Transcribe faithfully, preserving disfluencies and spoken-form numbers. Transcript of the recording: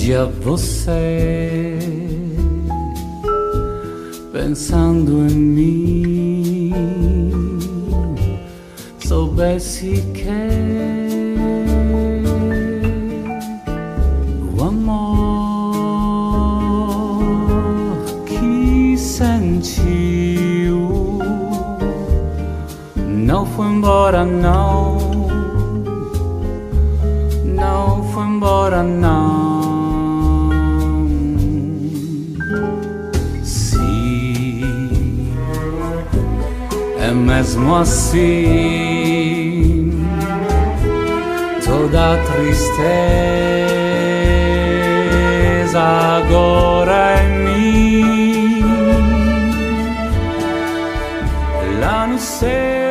dia você pensando em mim soubesse que o amor que sentiu não foi embora, não, não foi embora, não. É mesmo assim, toda a tristeza agora em mim, lá no céu.